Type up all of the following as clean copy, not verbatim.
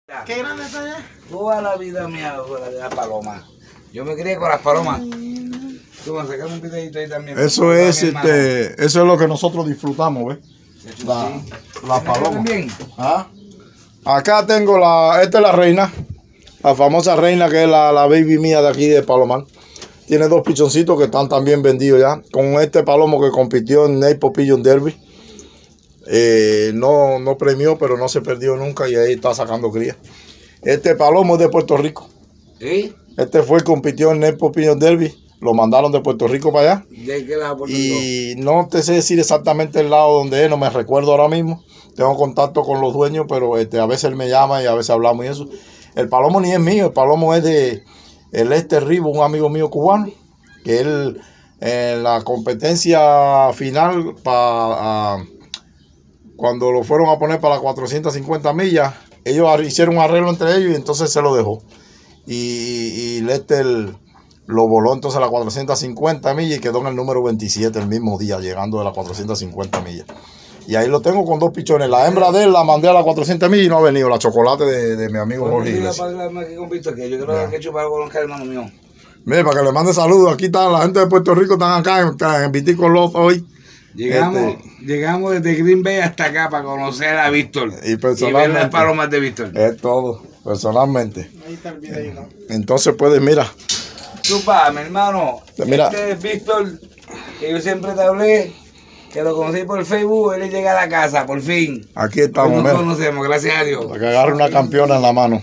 ¿Qué grande está allá? Toda la vida mía fue la de las palomas. Yo me crié con las palomas. Tú vas a sacar un videito ahí también. Eso es, eso es lo que nosotros disfrutamos, ¿ves? La paloma. ¿Ah? Acá tengo esta es la reina, la famosa reina que es la baby mía de aquí de Palomar. Tiene dos pichoncitos que están también vendidos ya. Con este palomo que compitió en Naples Pigeon Derby. No premió, pero no se perdió nunca y ahí está sacando cría. Este palomo es de Puerto Rico. ¿Sí? Este fue el compitió en Naples Pigeon Derby. Lo mandaron de Puerto Rico para allá. ¿De qué lado Puerto Rico? Rico? Y no te sé decir exactamente el lado donde es, no me recuerdo ahora mismo. Tengo contacto con los dueños, pero a veces él me llama y a veces hablamos y eso. El palomo ni es mío, el palomo es de el Ribo, un amigo mío cubano, que él en la competencia final cuando lo fueron a poner para las 450 millas, ellos hicieron un arreglo entre ellos y entonces se lo dejó. Y Lester lo voló entonces a las 450 millas y quedó en el número 27 el mismo día, llegando de las 450 millas. Y ahí lo tengo con dos pichones. La hembra de él la mandé a las 400 millas y no ha venido. La chocolate de mi amigo Jorge Iglesias. Yo creo que chupar con los hermano mío. Mira, para que le mande saludos. Aquí está la gente de Puerto Rico, están acá en Vitico Lot hoy. Llegamos desde Green Bay hasta acá para conocer a Víctor y ver las palomas de Víctor. Es todo, personalmente. Ahí está el video. Entonces puedes, mira. Chupa, mi hermano. Mira. Este es Víctor, que yo siempre te hablé, que lo conocí por Facebook, él llega a la casa, por fin. Aquí estamos, nos conocemos, gracias a Dios. Para que agarre una campeona en la mano.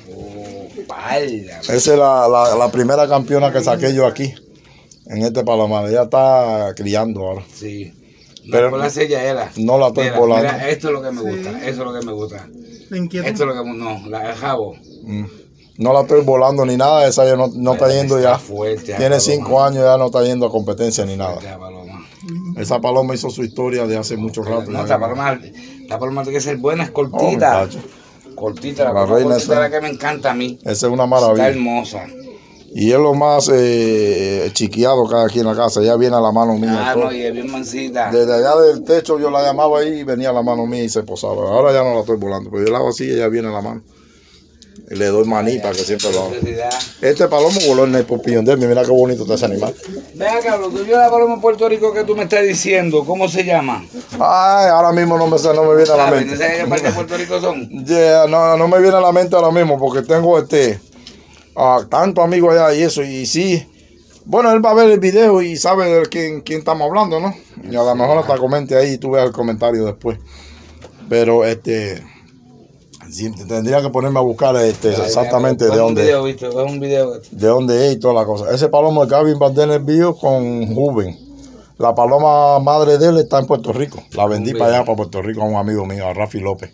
Esa es la primera campeona que saqué yo aquí, en este Palomar. Ella está criando ahora. Sí. No, pero por la sella era. No la estoy volando. Mira, esto es lo que me gusta. Eso es lo que me gusta. Esto es lo que no, el jabo. No la estoy volando ni nada. Esa ya no está yendo ya. Fuerte, tiene 5 años, ya no está yendo a competencia ni nada. Paloma. Esa paloma hizo su historia de hace mucho rato. No, esta paloma tiene que ser buena, es cortita. Cortita, la reina cortita, la que me encanta a mí. Esa es una maravilla. Está hermosa. Y es lo más chiquiado que hay aquí en la casa. Ella viene a la mano mía. Ah, no, y es bien mansita. Desde allá del techo yo la llamaba ahí y venía a la mano mía y se posaba. Ahora ya no la estoy volando, pero yo la hago así y ella viene a la mano. Y le doy maní para que siempre lo haga. Este palomo voló en el Pigeon Derby. Mira qué bonito está ese animal. Venga, Carlos, tú yo la paloma en Puerto Rico que tú me estás diciendo, ¿cómo se llama? Ay, ahora mismo no me viene a la mente. ¿No sabes qué parte de Puerto Rico son? Yeah, no me viene a la mente ahora mismo porque tengo tanto amigos allá y eso, y sí, bueno, él va a ver el video y sabe de quién estamos hablando, ¿no? Y a lo mejor hasta comente ahí y tú veas el comentario después. Pero sí, tendría que ponerme a buscar exactamente de dónde de dónde es y toda la cosa. Ese palomo de Gavin Van Den Bio con Juven. La paloma madre de él está en Puerto Rico. La vendí para allá, para Puerto Rico, a un amigo mío, a Rafi López.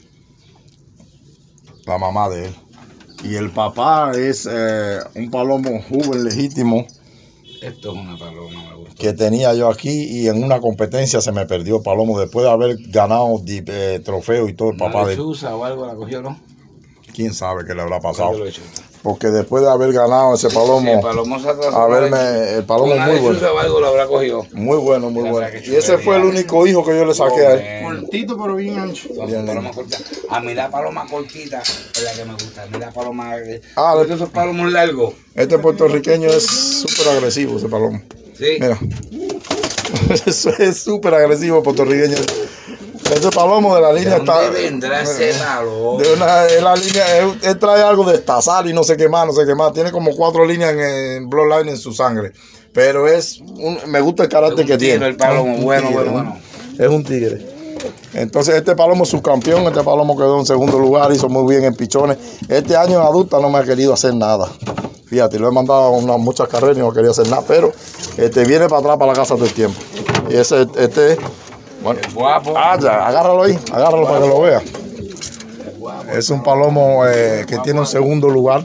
La mamá de él. Y el papá es un palomo Juven legítimo. Esto es una paloma, me gusta. Que tenía yo aquí y en una competencia se me perdió el palomo después de haber ganado trofeo y todo el papá de él. O algo la cogió, ¿no? ¿Quién sabe qué le habrá pasado? Porque después de haber ganado ese palomo, sí, el palomo el palomo muy bueno. O algo lo habrá cogido. Muy bueno, muy bueno. Y ese fue el único hijo que yo le saqué a él. Cortito pero bien ancho. A mí la paloma cortita es la que me gusta. A mí la paloma esos palomos largos. Este puertorriqueño es súper agresivo, ese palomo. Sí. Mira. Eso es súper agresivo el puertorriqueño. Ese palomo de la línea está. ¿Dónde vendrá ese palomo? La línea, él trae algo de estazar y no sé qué más. Tiene como 4 líneas en bloodline en su sangre. Pero me gusta el carácter que tiene. El palomo, bueno. Es un tigre. Entonces este palomo es subcampeón. Este palomo quedó en segundo lugar, hizo muy bien en pichones. Este año en adulta no me ha querido hacer nada. Fíjate, lo he mandado a muchas carreras y no quería hacer nada. Pero viene para atrás para la casa todo el tiempo. Y bueno, guapo. Ya, agárralo ahí, agárralo para que lo vea. Es un palomo que tiene un segundo lugar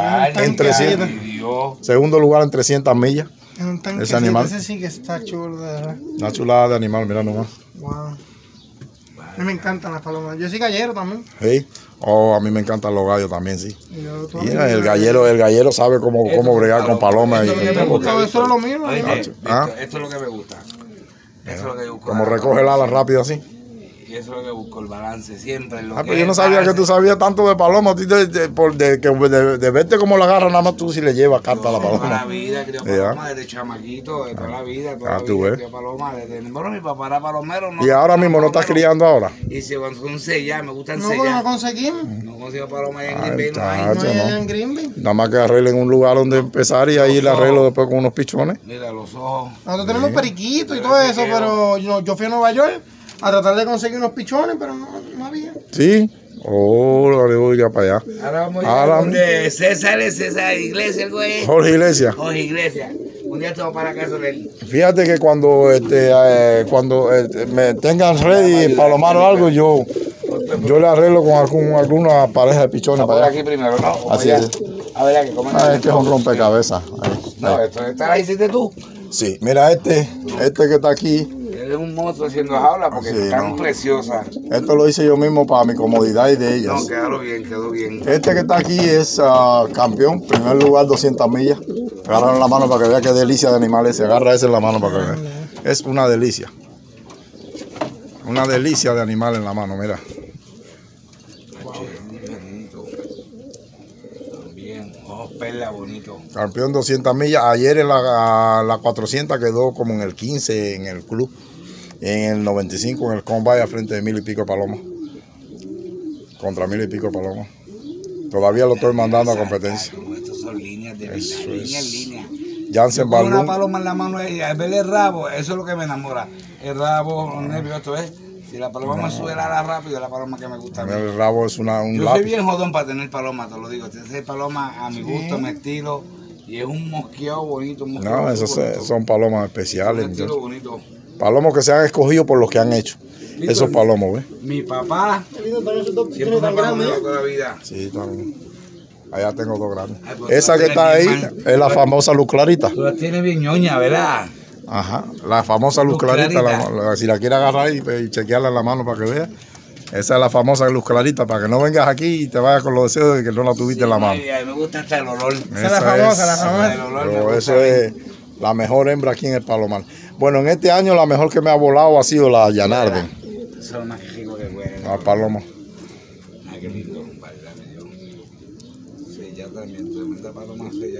segundo lugar en 300 millas. Ese animal. Ese sí que está chulo, de verdad. Una chulada de animal, mira nomás. Wow. A mí me encantan las palomas. Yo soy gallero también. Sí. A mí me encantan los gallos también, sí. Mira, el gallero sabe cómo bregar con palomas. Eso es lo mismo. Esto es lo que me gusta. Como recoge el ala rápido así. Y eso es lo que busco, el balance siempre. En lo Pero que yo no es sabía que balance. tú sabías tanto de paloma. A ti de verte cómo la agarra, nada más tú si le llevas carta a la Toda la paloma. vida crió paloma, desde chamaquito, de toda la vida, tú ves. crió paloma. Bueno, mi papá era palomero. Y ahora mismo no estás criando ahora. Y se van con sellar, me gustan No, porque no sellar. conseguimos. No consigo paloma allá en Ay, Green Bay, no hay. No Chacho, hay no. allá en Green Bay. Nada más que arreglen un lugar donde empezar y ahí le arreglo después con unos pichones. Mira los ojos. Nosotros tenemos periquitos y todo eso, pero yo fui a Nueva York a tratar de conseguir unos pichones, pero no había. Sí. Oh, le voy ya para allá. Ahora vamos a Ahora- ir donde César Iglesias, el güey. Jorge Iglesias. Jorge Iglesias. Un día estamos para casa de él. Fíjate que cuando me tengan ready palomar o algo, yo le arreglo con alguna pareja de pichones Por para allá. aquí primero, ¿no? Así Allá. es. A ver, que comen. Este es un rompecabezas. Ahí. No, esta la hiciste tú. Sí, mira este que está aquí. Eres un monstruo haciendo jaula porque Sí, están no. preciosas. Esto lo hice yo mismo para mi comodidad y de ellas. No, quedó bien, quedó bien. Este que está aquí es campeón, primer lugar 200 millas. Agarra en la mano para que vea qué delicia de animal es. Agarra ese en la mano para que vea. Es una delicia. Una delicia de animal en la mano, mira. Bien, ojos perla bonito. Campeón 200 millas. Ayer en la 400 quedó como en el 15 en el club. En el 95 en el combate a frente de 1000 y pico palomas. Contra 1000 y pico palomas. Todavía lo estoy mandando a competencia. Estos son líneas de vida, Eso línea es. en línea. Jansen Con una Balloon. paloma en la mano y al ver el rabo, eso es lo que me enamora. El rabo, los nervios, esto es. Si la paloma me sube el ala rápido, es la paloma que me gusta a mí. El rabo es un Yo soy lápiz. bien jodón para tener paloma, te lo digo. Tener paloma a mi gusto, a mi estilo. Y es un mosqueado bonito. Un mosqueado No, esos bonito. son palomas Un especiales. estilo bonito. Palomos que se han escogido por los que han hecho. Esos palomos, ¿ves? Mi papá Están esos dos siempre pichones fue tan grandes. palomero toda la vida. Sí, también. Allá tengo dos grandes. Ay, pues, Esa tú que la está ahí tienes bien, es la famosa luz clarita. Tú la tienes bien ñoña, ¿verdad? Ajá, la famosa luz Luz clarita. clarita. Si la quiere agarrar y chequearla en la mano para que vea. Esa es la famosa luz clarita, para que no vengas aquí y te vayas con los deseos de que no la tuviste en la mano. Ay, ay, me gusta hasta el olor. Esa es la famosa, la famosa. El olor me Pero gusta eso a mí. es la mejor hembra aquí en el Palomar. Bueno, en este año la mejor que me ha volado ha sido la Yanarden, Eso es lo más rico que huele. la paloma. Ay, qué lindo, válgame Dios. Sella también, tremenda paloma sella.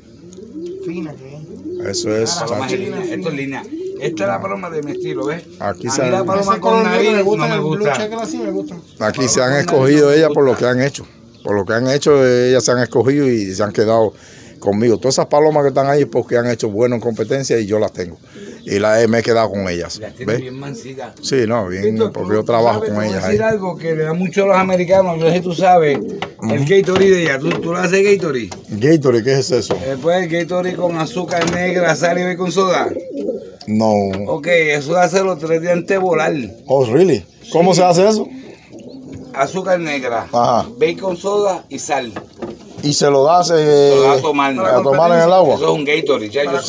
Fina que es. Eso es, Paloma chacho. es línea, esto es línea. Esta es la paloma de mi estilo, ¿ves? Aquí a se mí la han- paloma Ese con color negro nariz me no gusta, me el blue gusta. checker así me gusta. Aquí se han escogido ellas por lo que han hecho. Por lo que han hecho, ellas se han escogido y se han quedado conmigo. Todas esas palomas que están ahí es porque han hecho bueno en competencia y yo las tengo. Y me he quedado con ellas. Las tiene ¿Ves? bien mansita. Sí, no, bien, Víctor, porque tú yo trabajo sabes, con te voy a ellas ahí. decir algo que le da mucho a los americanos, yo sé si tú sabes, el Gatorade de ella, ¿tú lo haces Gatorade? Gatorade, ¿qué es eso? Después el Gatorade con azúcar negra, sal y bacon soda. No. Ok, eso de hacerlo 3 días antes de volar. Oh, really? ¿Cómo se hace eso? Azúcar negra, Ajá. bacon soda y sal. Y se lo das Lo das a tomar. a tomar en el agua. Eso es un Gatorade, ya yo ¿Sí?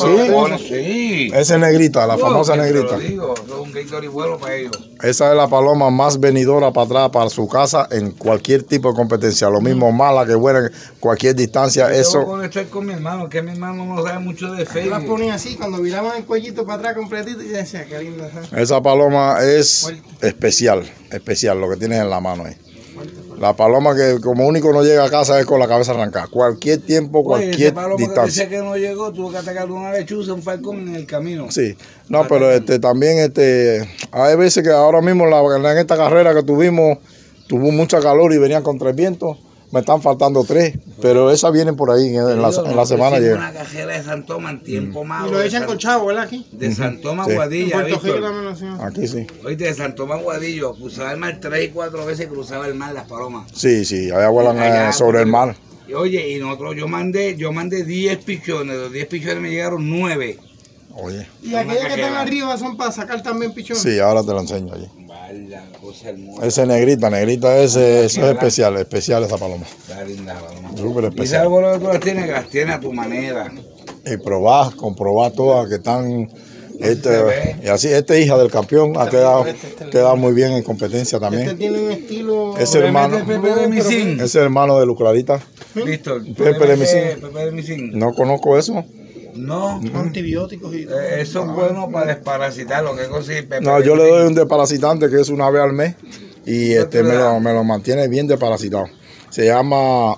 Sí. Esa es negrita, la famosa Yo te lo negrita. digo, eso es un Gatorade bueno para ellos. Esa es la paloma más venidora para atrás, para su casa, en cualquier tipo de competencia. Lo mismo mala que buena, en cualquier distancia. Yo voy a Eso, conectar con mi hermano, que mi hermano no sabe mucho de Yo las Facebook. ponía así, cuando viraban el cuellito para atrás completito, y yo decía, qué linda. ¿sabes? esa paloma es especial, especial, lo que tienes en la mano ahí. La paloma que como único no llega a casa es con la cabeza arrancada. Cualquier tiempo, Oye, cualquier ese paloma que distancia. dice que no llegó, tuvo que atacar una lechuza, un falcón en el camino. Sí, no, pero también hay veces que ahora mismo en esta carrera que tuvimos, tuvo mucha calor y venían con 3 vientos. Me están faltando 3, pero esas vienen por ahí en la semana Hicimos llegan. una cajera de San Tomás en tiempo malo. Y lo de echan San- con chavo, ¿verdad? Aquí. De San Tomás Sí. En Guadilla, Puerto Rico Víctor. también lo hacían. Aquí sí. Oíste, de San Tomás Guadillo, cruzaba el mar 3 y 4 veces, cruzaba el mar las palomas. Sí, sí, allá vuelan Allá, sobre el mar. Y oye, y nosotros, yo mandé 10 pichones, de los 10 pichones me llegaron 9. Oye, Y aquellas que cajera. están arriba son para sacar también pichones. sí, ahora te lo enseño allí. Vaya, cosa hermosa. Ese negrita, eso es especial, especial esa paloma. Está linda la paloma. Súper Y especial. sabes lo que tú las tienes, que las tienes a tu manera. Y comprobar todas que están. se ve. Y así, hija del campeón ha quedado muy bien en competencia Este también. tiene un estilo. Ese hermano, Pepe de Misín. ese hermano de Luclarita. Víctor, Pepe de Misín. Pepe de Misín. No conozco eso. No, Antibióticos y eso es bueno para desparasitar, lo que consigue. No, yo le doy un desparasitante que es una vez al mes y me lo mantiene bien desparasitado. Se llama...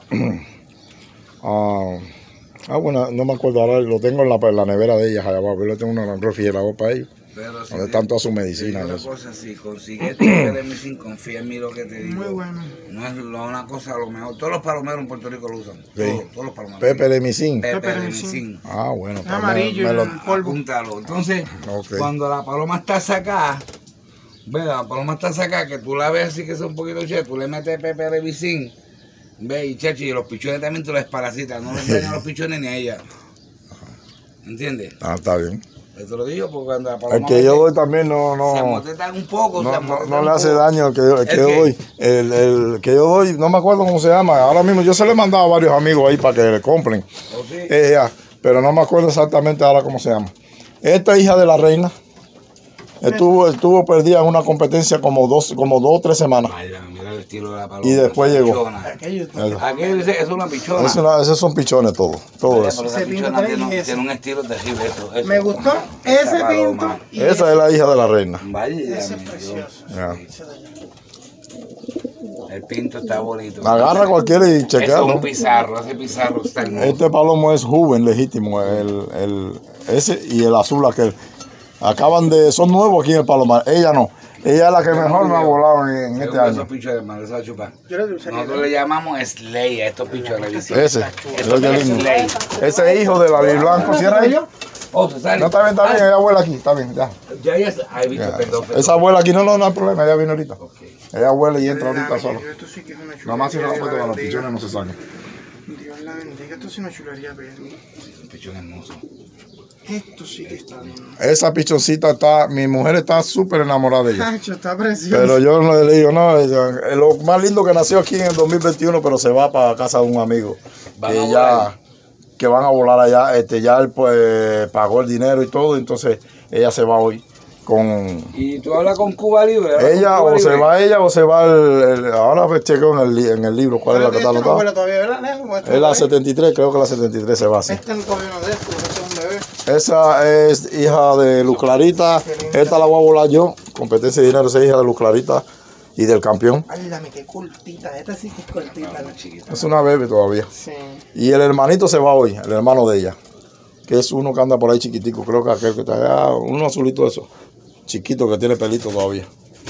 bueno, no me acuerdo ahora, lo tengo en la nevera de ellas allá abajo. Yo le tengo un refrigerador para ellos. Pero si donde están todas sus medicinas. Una cosa, si consigues Peperemicin, confía en mí lo que te digo. muy bueno. No es una cosa a lo mejor. Todos los palomeros en Puerto Rico lo usan. Sí. Todos los palomeros. Peperemicin. Peperemicin. Bueno. Es amarillo me lo- en polvo. Apúntalo. Entonces, Ok. cuando la paloma está sacada, ve, la paloma está sacada, que tú la ves así que es un poquito chévere, tú le metes Peperemicin, ve, y chachi, y los pichones también tú les parasitas, no les dañan a los pichones ni a ella. ¿Entiendes? Está bien. Eso lo digo porque cuando la paloma El que yo doy también se no amotetan un poco, le hace daño el que yo doy. El que yo doy, no me acuerdo cómo se llama. Ahora mismo yo se lo he mandado a varios amigos ahí para que le compren. ¿O sí? Pero no me acuerdo exactamente ahora cómo se llama. Esta hija de la reina estuvo perdida en una competencia como dos o 3 semanas. Vaya, mira el estilo de la paloma. Y después esa llegó. pichona. Aquello. Aquello dice que es una pichona. Esos son pichones todos. Todo Pero eso. esa Ese pinto pichona trae tiene, ese. tiene un estilo terrible. Eso. Me gustó Esa ese paloma. pinto y Esa es la hija de la reina. Vaya, ese mi es Dios. precioso. Ya. Ese de allá. El pinto está bonito. Agarra cualquiera y Eso es chequealo. un pizarro, ese pizarro está hermoso. Este palomo es joven, legítimo. Ese y el azul aquel. Son nuevos aquí en el Palomar. Ella no. Ella es la que mejor me ha volado en este Seguro año. esos pichos de madre, se va a chupar. Yo le usaría. Nosotros le llamamos Slay a estos pichos de Ese. Esto es Slay. Ese es hijo de la Lil Blanco. ¿Cierra ellos? Oh, ¿tú sabes? No, está bien. Ella abuela aquí. Está bien, ya. Ya, ay, Víctor, Ya. perdón. Esa abuela aquí no hay problema. Ella vino ahorita. Ok. Ella abuela y entra ahorita sola. Esto sí que es una chulería. Nada más cierra la Dios puerta para los bendiga. pichones no se salen. Dios la bendiga. Esto sí es una chulería, pero Un pichón hermoso. esto sí que está bien. Esa pichoncita mi mujer está súper enamorada de ella. Cacho, está precioso. Pero yo no le digo, no, es lo más lindo que nació aquí en el 2021, pero se va para casa de un amigo. ¿Van a volar? Que van a volar allá. Ya él pues pagó el dinero y todo, entonces ella se va hoy con... ¿Y tú hablas con Cuba Libre? ¿Hablas Ella con Cuba o se Libre? va ella o se va ahora pues chequeo en el libro cuál es la que está Este no huele anotada. todavía, ¿verdad, Nejo? Este Es la no huele. 73, creo que la 73 se va así. Este no todavía no de esto, este es un bebé. Esa es hija de Luz Clarita. Esta la voy a volar yo. Competencia de dinero, esa es hija de Luz Clarita y del campeón. Ándame, qué cortita. Esta sí que es cortita. Muy chiquita. Es una bebé todavía. Sí. Y el hermanito se va hoy, el hermano de ella. Que es uno que anda por ahí chiquitico. Creo que aquel que está allá, uno azulito de eso. Chiquito que tiene pelito todavía.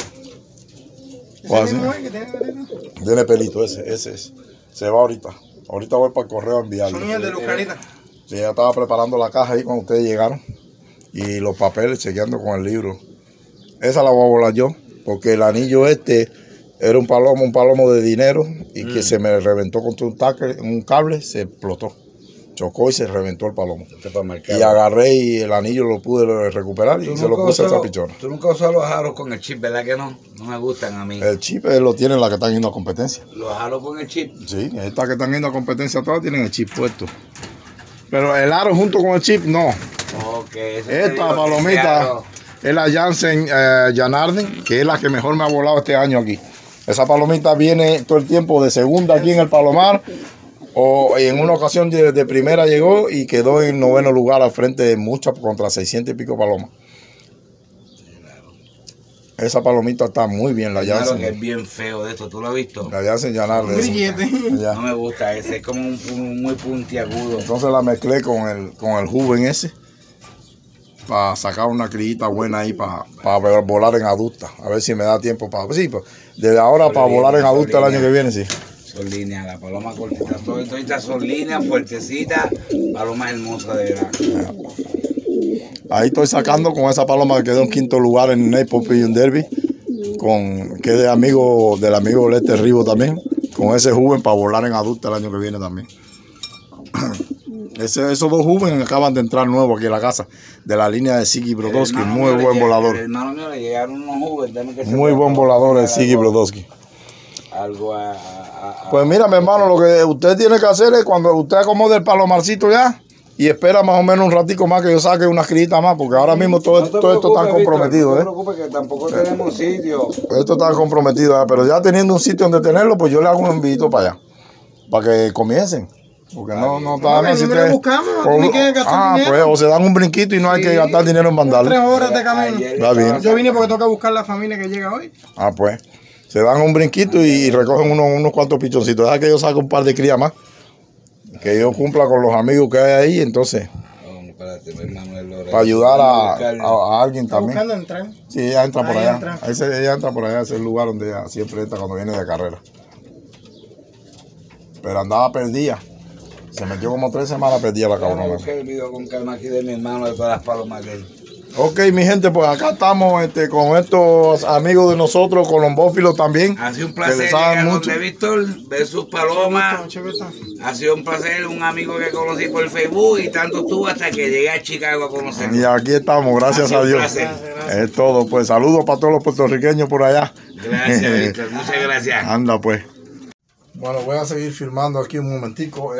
¿Ese mismo es que tiene pelito? Tiene pelito, ese es. Se va ahorita. Ahorita voy para el correo a enviarlo. Son hijas de Luz Clarita. Sí, ella estaba preparando la caja ahí cuando ustedes llegaron. Y los papeles, chequeando con el libro. Esa la voy a volar yo. Porque el anillo era un palomo de dinero. Y que se me reventó contra un cable, se explotó. Chocó y se reventó el palomo. Este para marcar. Y agarré y el anillo lo pude recuperar y se lo puse a esa pichona. Tú nunca usas los jaros con el chip, ¿verdad que no? No me gustan a mí. El chip lo tienen las que están yendo a competencia. Los jaros con el chip. Sí, estas que están yendo a competencia todas tienen el chip puesto. Pero el aro junto con el chip, no. Ok. eso te Esta digo, palomita aro. es la Jansen Janarden, que es la que mejor me ha volado este año aquí. Esa palomita viene todo el tiempo de segunda aquí en el Palomar. O en una ocasión de primera llegó y quedó en 9º lugar al frente de muchas contra 600 y pico palomas. Esa palomita está muy bien, la Claro que Jansen. es bien feo de esto, ¿tú lo has visto? La Jansen Janarden. Grillete. Ya. No me gusta ese, es como muy puntiagudo. Entonces la mezclé con el joven ese para sacar una crillita buena ahí para volar en adulta. A ver si me da tiempo para... Sí, pues, desde ahora para volar en adulta el año que viene, sí. Son líneas, la paloma cortita, todas son líneas, fuertecitas, paloma hermosa de verdad. Ahí estoy sacando con esa paloma que quedó en 5º lugar en Naples Pigeon Derby, que es del amigo Lester Rivo también, con ese joven para volar en adulta el año que viene también. Esos dos jóvenes acaban de entrar nuevos aquí en la casa, de la línea de Siggy Brodowski, muy buen volador. El hermano mío le llegaron unos jugos, dame que se Muy pueda buen volador el Siggy algo- Brodowski. Algo a Pues mira, mi hermano, lo que usted tiene que hacer es cuando usted acomode el palomarcito ya y espera más o menos un ratico más que yo saque unas critas más, porque ahora mismo todo esto está comprometido, No te ¿eh? preocupes que tampoco tenemos sitio. Esto está comprometido, ¿eh? Pero ya teniendo un sitio donde tenerlo, pues yo le hago un envío para allá, para que comiencen. Porque no No, está el número buscamos, no tiene que gastar dinero. pues o se dan un brinquito y no hay que gastar dinero en 3 mandarlo. horas de camino. Está bien. Yo vine porque toca buscar la familia que llega hoy. Pues. Se dan un brinquito y recogen unos cuantos pichoncitos. Deja que yo saque un par de crías más. Que yo cumpla con los amigos que hay ahí, entonces. Para ayudar a alguien Está también. buscando entrar. Sí, ella entra por Ahí allá. entra. Ella entra por allá, ese es el lugar donde ella siempre entra cuando viene de carrera. Pero andaba perdida. Se metió como 3 semanas perdida la Vamos a cabrona. buscar el video con calma aquí de mi hermano de todas las palomas de él. Ok, mi gente, pues acá estamos con estos amigos de nosotros, colombófilos también. Ha sido un que placer le saben llegar mucho. donde Víctor, ver sus palomas. Chévere. Ha sido un placer, un amigo que conocí por Facebook y tanto estuvo hasta que llegué a Chicago a conocerlo. Y aquí estamos, gracias Ha sido a un Dios. placer. Gracias. Es todo, pues saludos para todos los puertorriqueños por allá. Gracias, Víctor, muchas gracias. Anda pues. Bueno, voy a seguir filmando aquí un momentico.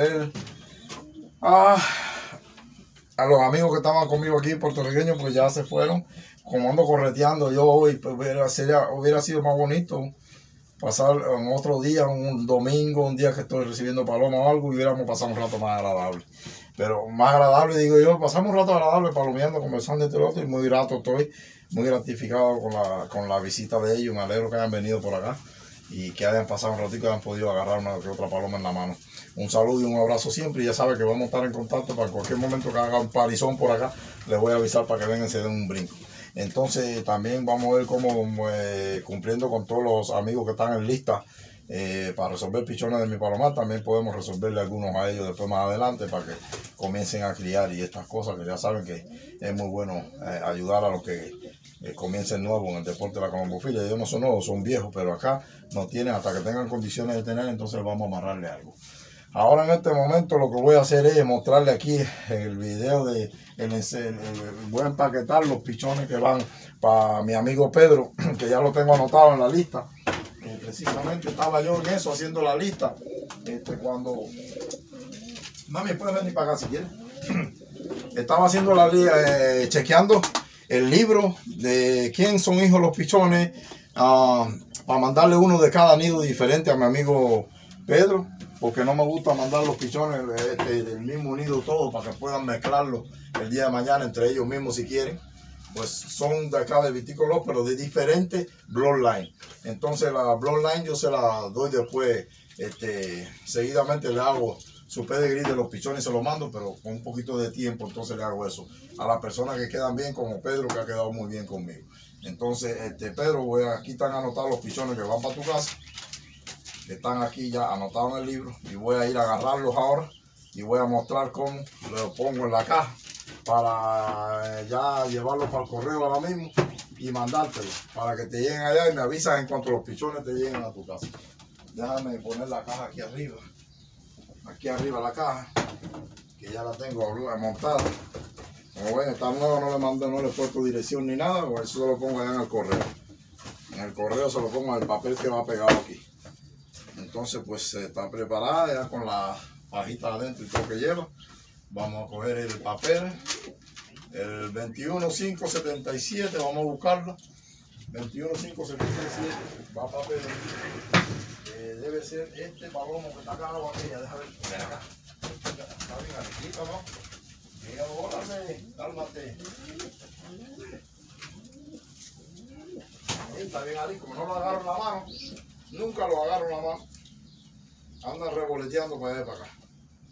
A los amigos que estaban conmigo aquí, puertorriqueños, pues ya se fueron. Como ando correteando yo hoy, pues hubiera sido más bonito pasar en otro día, un domingo, un día que estoy recibiendo palomas o algo, y hubiéramos pasado un rato más agradable. Pero más agradable, digo yo, pasamos un rato agradable palomeando, conversando entre otros, y muy grato estoy, muy gratificado con la visita de ellos. Me alegro que hayan venido por acá y que hayan pasado un ratito y hayan podido agarrar una que otra paloma en la mano. Un saludo y un abrazo siempre, y ya sabe que vamos a estar en contacto para cualquier momento que haga un parizón por acá, les voy a avisar para que vengan y se den un brinco. Entonces también vamos a ver cómo cumpliendo con todos los amigos que están en lista para resolver pichones de mi palomar, también podemos resolverle algunos a ellos después más adelante para que comiencen a criar y estas cosas, que ya saben que es muy bueno ayudar a los que comiencen nuevos en el deporte de la colombofilia. Ellos no son nuevos, son viejos, pero acá no tienen, hasta que tengan condiciones de tener, entonces vamos a amarrarle algo. Ahora en este momento lo que voy a hacer es mostrarle aquí el video voy a empaquetar los pichones que van para mi amigo Pedro, que ya lo tengo anotado en la lista. Precisamente estaba yo en eso, haciendo la lista, cuando... Mami, puedes venir para acá si quieres. Estaba haciendo chequeando el libro de quién son hijos los pichones, para mandarle uno de cada nido diferente a mi amigo Pedro, porque no me gusta mandar los pichones del mismo nido todo, para que puedan mezclarlo el día de mañana entre ellos mismos si quieren. Pues son de acá de Viticolor, pero de diferentes bloodline. Entonces la bloodline yo se la doy después, seguidamente le hago su pedigree de los pichones y se lo mando, pero con un poquito de tiempo, entonces le hago eso a las personas que quedan bien, como Pedro, que ha quedado muy bien conmigo. Entonces, Pedro, aquí están anotados los pichones que van para tu casa, que están aquí ya anotados en el libro, y voy a ir a agarrarlos ahora y voy a mostrar cómo los pongo en la caja para ya llevarlos para el correo ahora mismo y mandártelos para que te lleguen allá, y me avisas en cuanto los pichones te lleguen a tu casa. Déjame poner la caja aquí arriba la caja, que ya la tengo montada. Como ven, está nueva, no le he puesto dirección ni nada, o eso se lo pongo allá en el correo. En el correo se lo pongo en el papel que va pegado aquí. Entonces pues está preparada ya con la pajita adentro y todo que lleva. Vamos a coger el papel, el 21577, vamos a buscarlo. 21577, va papel. Debe ser este palomo que está acá o aquella, déjame ver. Ven acá. Está bien arriba, ¿no? Órale, cálmate. Está bien ahí, como no lo agarro en la mano, nunca lo agarro en la mano. Andan revoloteando para allá y para acá.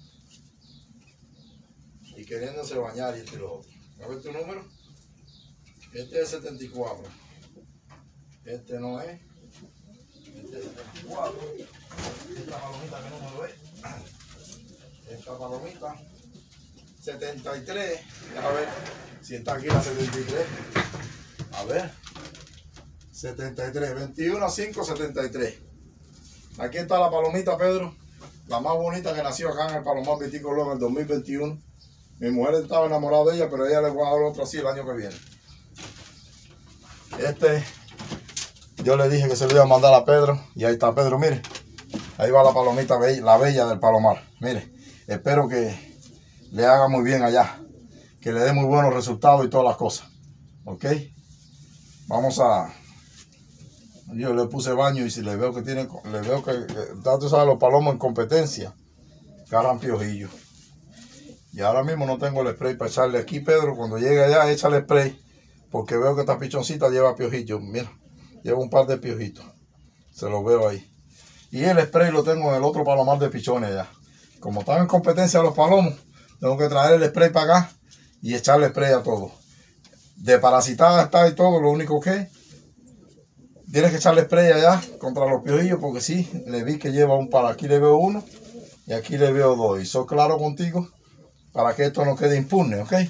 Y queriéndose bañar y lo otro. A ver tu número. Este es 74. Este no es. Este es 74. Esta palomita que número es. Esta palomita 73. A ver si está aquí la 73. A ver. 73. 21, 5, 73. Aquí está la palomita, Pedro. La más bonita que nació acá en el Palomar Viticolor en el 2021. Mi mujer estaba enamorada de ella, pero a ella le voy a dar otro así el año que viene. Yo le dije que se lo iba a mandar a Pedro, y ahí está Pedro, mire. Ahí va la palomita, la bella del Palomar. Mire, espero que le haga muy bien allá, que le dé muy buenos resultados y todas las cosas. ¿Ok? Vamos a... Yo le puse baño, y si le veo que tú sabes, los palomos en competencia, agarran piojillos. Y ahora mismo no tengo el spray para echarle aquí, Pedro. Cuando llegue allá, échale spray. Porque veo que esta pichoncita lleva piojillos. Mira, lleva un par de piojitos. Se los veo ahí. Y el spray lo tengo en el otro palomar de pichones allá. Como están en competencia los palomos, tengo que traer el spray para acá y echarle spray a todo. De parasitada está y todo, lo único que tienes que echarle spray allá contra los piojillos, porque sí, le vi que lleva un par. Aquí le veo uno y aquí le veo dos. Y soy claro contigo para que esto no quede impune, ¿ok?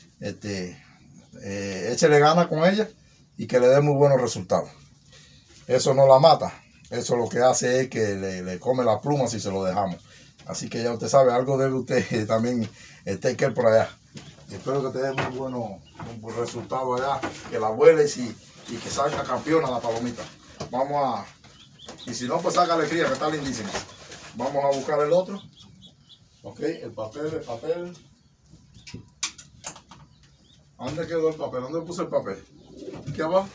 Échele ganas con ella y que le dé muy buenos resultados. Eso no la mata. Eso lo que hace es que le come las plumas si se lo dejamos. Así que ya usted sabe, algo debe usted también take care por allá. Espero que te dé muy buenos resultados allá, que la vueles y que salga campeona la palomita. Vamos a, y si no, pues saca alegría, que está lindísima. Vamos a buscar el otro. Ok, el papel. ¿Dónde quedó el papel? ¿Dónde puse el papel? Aquí abajo.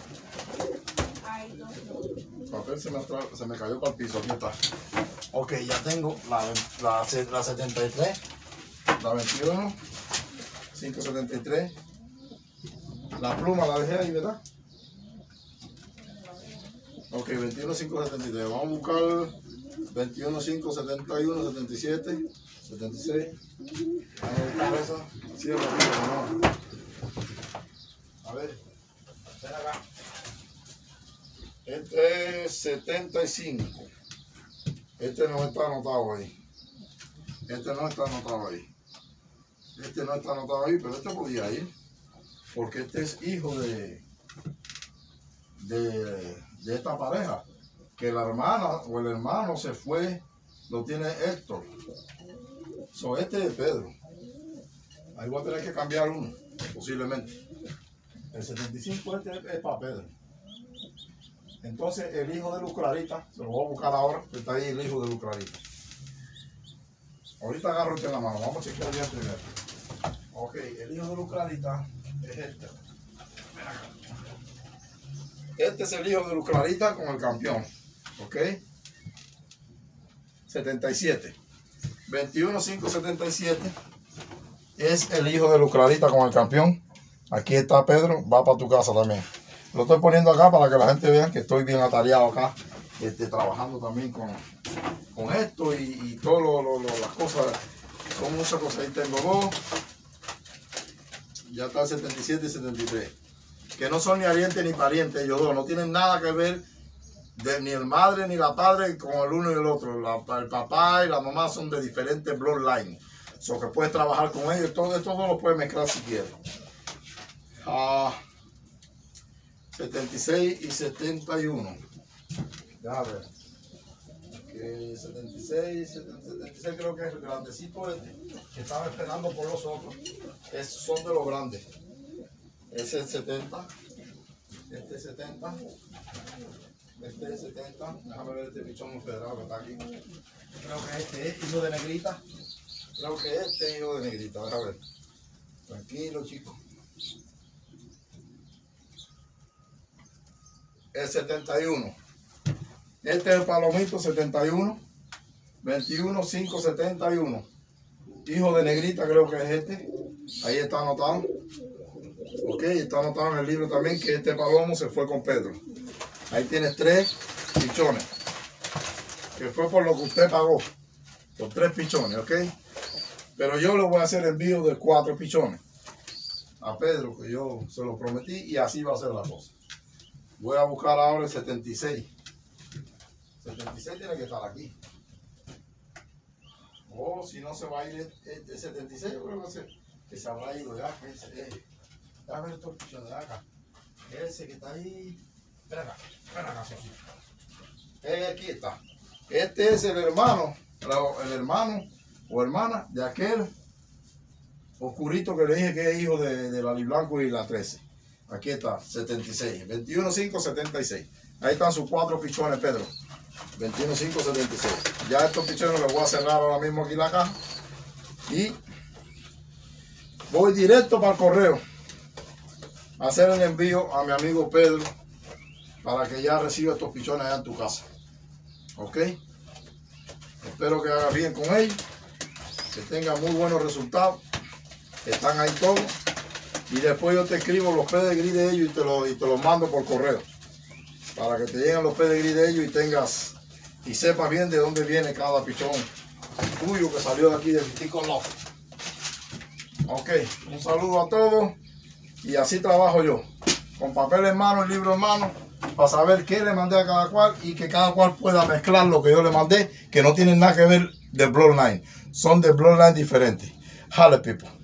El papel se me cayó para el piso, aquí está. Ok, ya tengo la 73, la 21, 573. La pluma la dejé ahí, ¿verdad? Ok, 21, 573. Vamos a buscar 21, 5, 71, 77, 76. Ahí está esa. Cierra aquí, no. A ver, ven acá. Este es 75. Este no está anotado ahí. Este no está anotado ahí. Pero este podía ir. Porque este es hijo de esta pareja. Que la hermana o el hermano se fue, lo tiene Héctor. Este es Pedro. Ahí voy a tener que cambiar uno, posiblemente. El 75 este es para Pedro. Entonces el hijo de Luz Clarita, se lo voy a buscar ahora, que está ahí el hijo de Luz Clarita. Ahorita agarro este en la mano, vamos a chequear bien primero. Ok, el hijo de Luz Clarita es este. Este es el hijo de Luz Clarita con el campeón. Ok. 77. 21, 5, 77. Es el hijo de Luz Clarita con el campeón. Aquí está Pedro, va para tu casa también. Lo estoy poniendo acá para que la gente vea que estoy bien atareado acá, trabajando también con esto y todas las cosas. Son muchas cosas. Ahí tengo dos. Ya está 77 y 73. Que no son ni arientes ni parientes ellos dos. No tienen nada que ver ni el madre ni la padre con el uno y el otro. El papá y la mamá son de diferentes bloodlines. So que puedes trabajar con ellos. Todo esto lo puedes mezclar si quieres. 76 y 71. Ya ver. 76 creo que es el grandecito que estaba esperando por los otros. Son de los grandes. Ese es 70. Este es 70. Este es 70. Déjame ver este pichón federal que está aquí. Creo que este es hijo de negrita. Déjame ver. Tranquilo, chicos. El 71. Este es el palomito 71. 21, 5, 71. Hijo de negrita creo que es este. Ahí está anotado. Ok, está anotado en el libro también que este palomo se fue con Pedro. Ahí tienes 3 pichones. Que fue por lo que usted pagó. Por 3 pichones, ok. Pero yo le voy a hacer envío de 4 pichones. A Pedro, que yo se lo prometí, y así va a ser la cosa. Voy a buscar ahora el 76. 76 tiene que estar aquí. O si no se va a ir el 76, yo creo que se habrá ido ya. A ver estos pichones de acá. Ese que está ahí. Ven acá, socito. Aquí está. Este es el hermano o hermana de aquel oscurito que le dije que es hijo de la Blanco y la 13. Aquí está, 76. 21, 5, 76. Ahí están sus 4 pichones, Pedro. 21, 5, 76. Ya estos pichones los voy a cerrar ahora mismo aquí la caja. Y voy directo para el correo a hacer el envío a mi amigo Pedro para que ya reciba estos pichones allá en tu casa. ¿Ok? Espero que hagas bien con ellos que tengan muy buenos resultados. Están ahí todos. Y después yo te escribo los pedigrí de ellos y te los mando por correo. Para que te lleguen los pedigrí de ellos y tengas y sepas bien de dónde viene cada pichón tuyo que salió de aquí de Vitico Love. Ok, un saludo a todos. Y así trabajo yo. Con papel en mano y libro en mano. Para saber qué le mandé a cada cual y que cada cual pueda mezclar lo que yo le mandé. Que no tienen nada que ver de Bloodline. Son de Bloodline diferentes. Holla people.